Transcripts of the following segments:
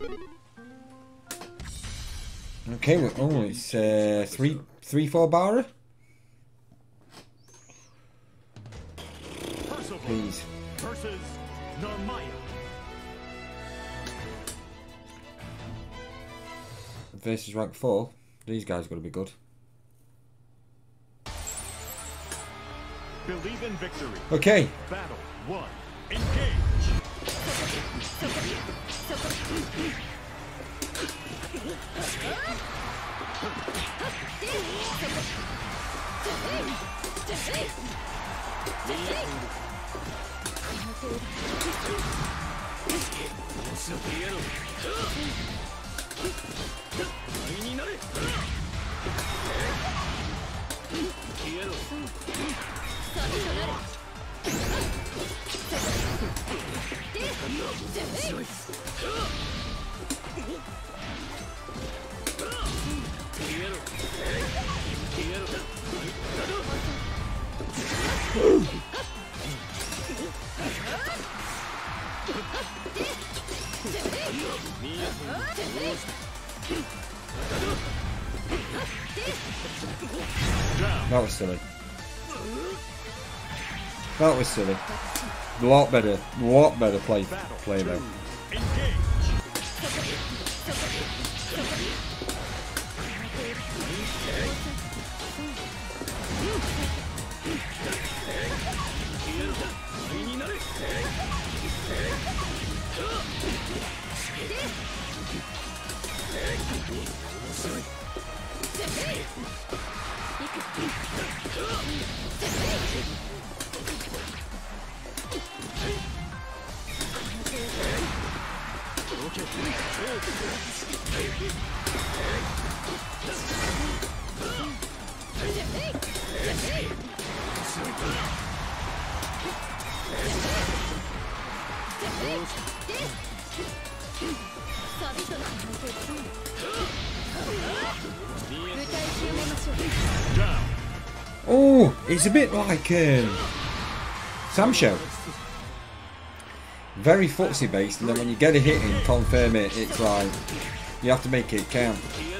Okay, well, oh, it's 3-4 barra. Percival Please. versus Narmaya. Versus rank 4. These guys got to be good. Believe in victory. Okay. Battle 1. Engage. That was silly. That was silly. A lot better play there. Oh, it's a bit like Sam Show. Very footsie based, and then when you get a hit in, confirm it, it's like you have to make it count.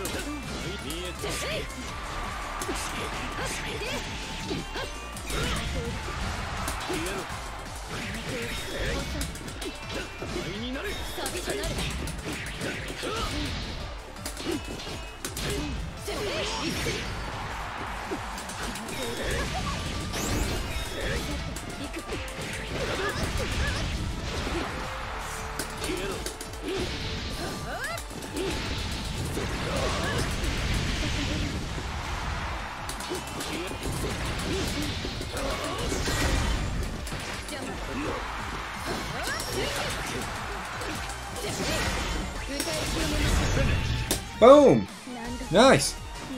Boom! Nice!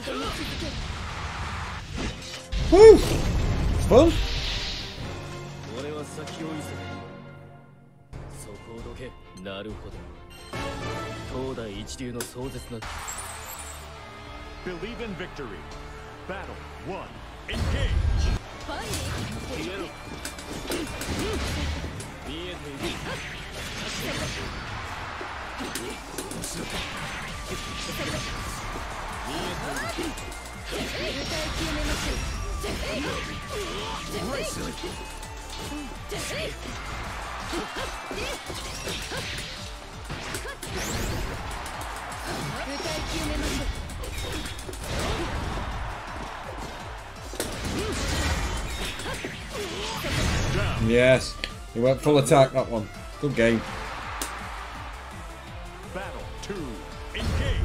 Woo! It's fun! Believe in victory. Battle 1. Engage. Yes, he went full attack that one. Good game. Battle 2. Engage.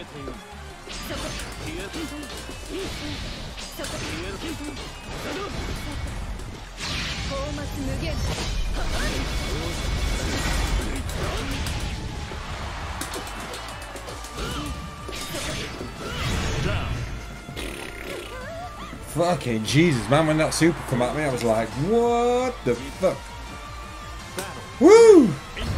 Fucking Jesus, man, when that super come at me, I was like, what the fuck? Woo!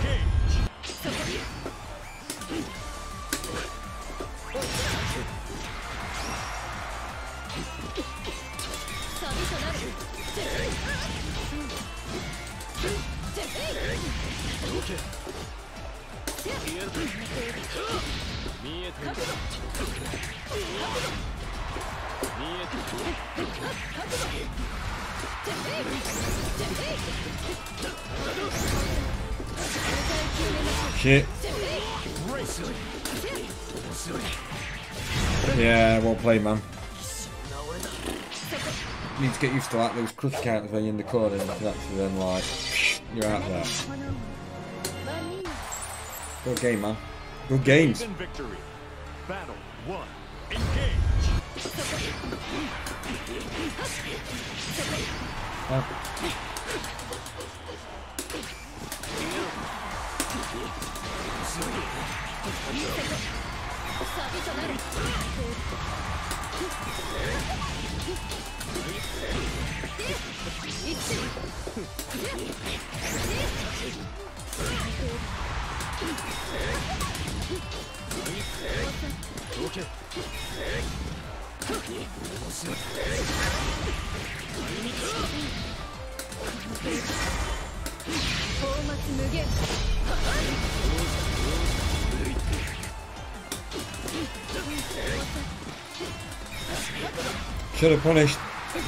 Shit. Yeah, well played, man. Need to get used to like those crush counters when you're in the corner and you can actually then like you're out there. Good game, man. Good games. Victory. Battle 1. Engage. Should have punished.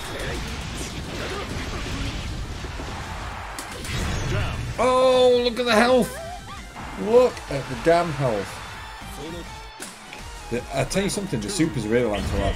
Oh, look at the health. Look at the damn health. I tell you something, the super's really like to that.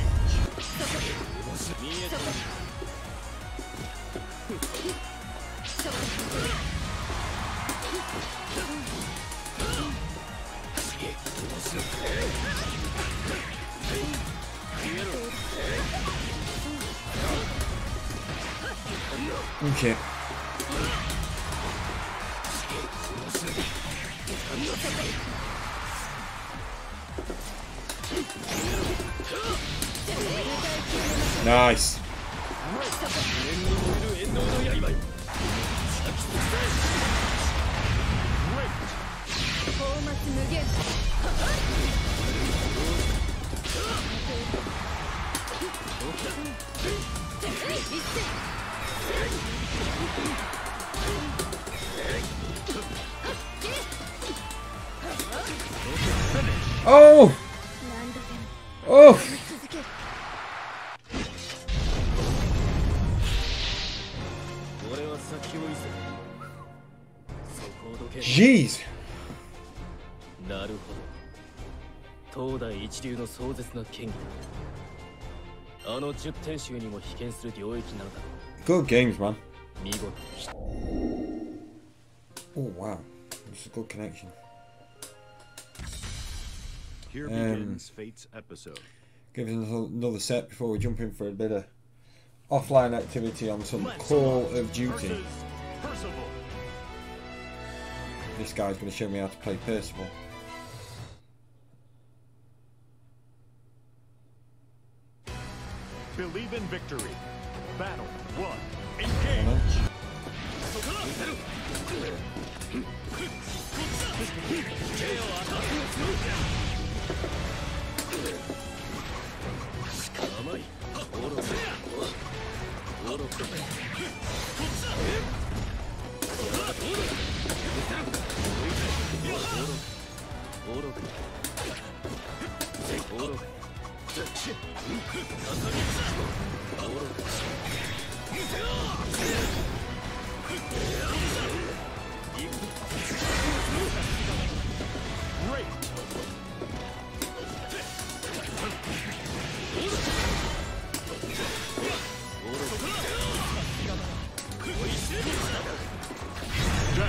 Okay. Nice. Oh! Oh! Jeez! なるほど。東大一流の壮絶な剣技だ。あの10点集にも被験する領域なのだ。 Good games, man. 見事。 Oh wow, it's a good connection. Here begins Fate's episode. Give us another set before we jump in for a bit of offline activity on some Call of Duty. Percival. This guy's going to show me how to play Percival. Believe in victory. Battle 1. Engage.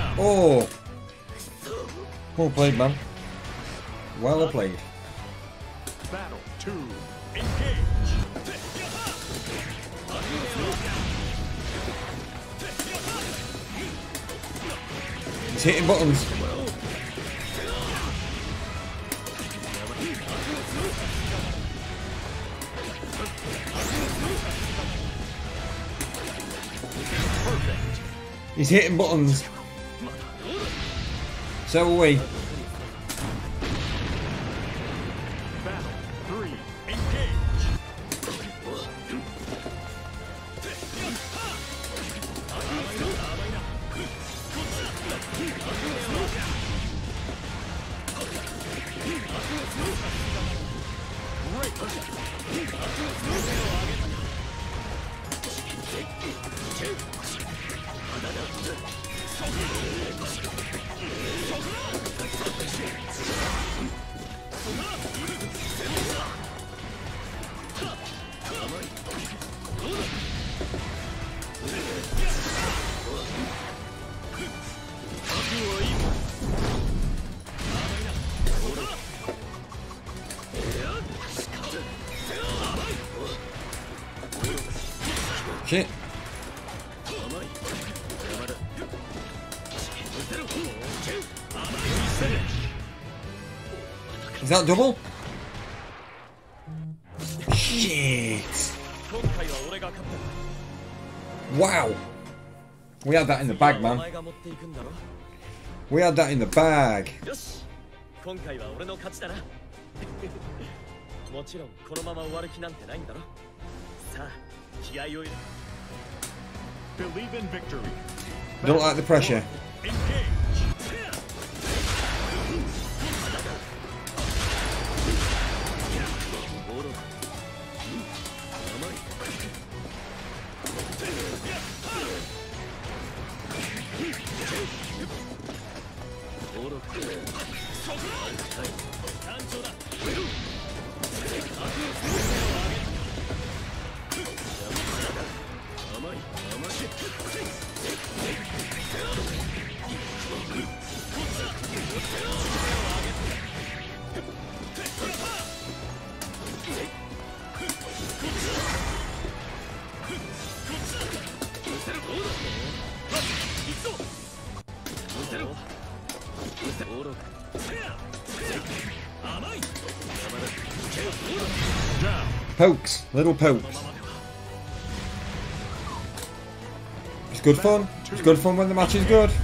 Oh! Well played, man. Well played. Battle 2. Engage. He's hitting buttons. He's hitting buttons. So are we. Battle 3. Engage. Shit. Is that double? Shit. Wow. We had that in the bag, man. We had that in the bag. Believe in victory. Don't like the pressure. Engage. Pokes, little pokes. It's good fun. It's good fun when the match is good.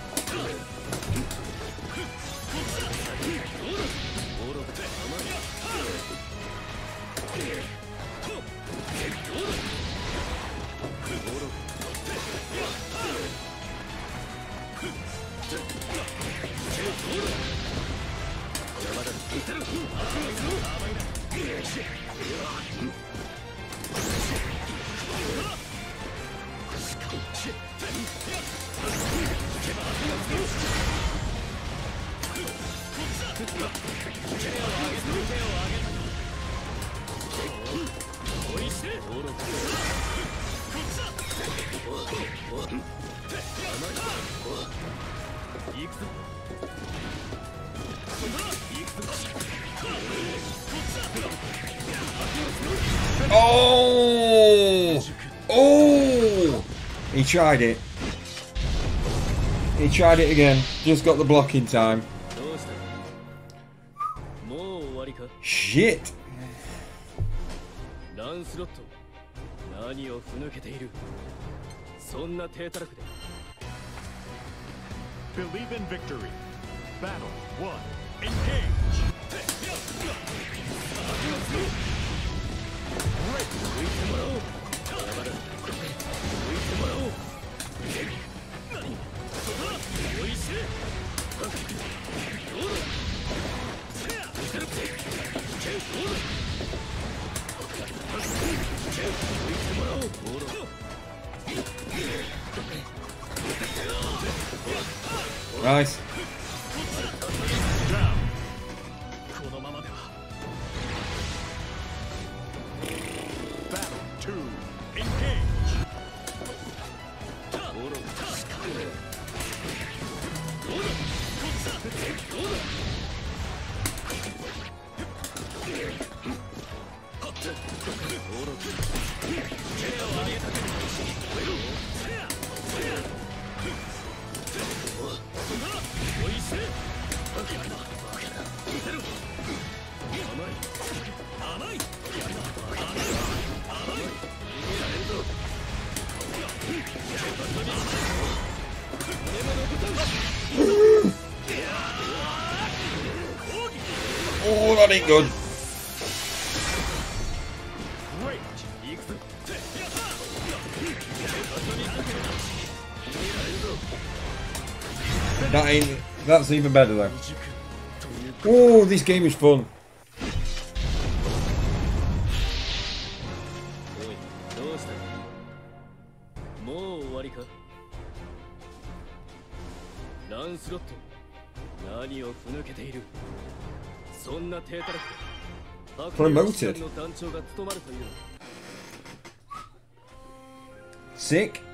Oh! Oh! He tried it. He tried it again. Just got the block in time. Shit! Believe in victory. Battle 1. Engage. Nice. Down. Battle 2. Engage. That ain't good. That ain't. That's even better though. Oh, this game is fun. おい、どうした？もう終わりか？ランスロット、何をふぬけている？そんな手たらくで、 Promoted. の団長が務まるというの。 Sick.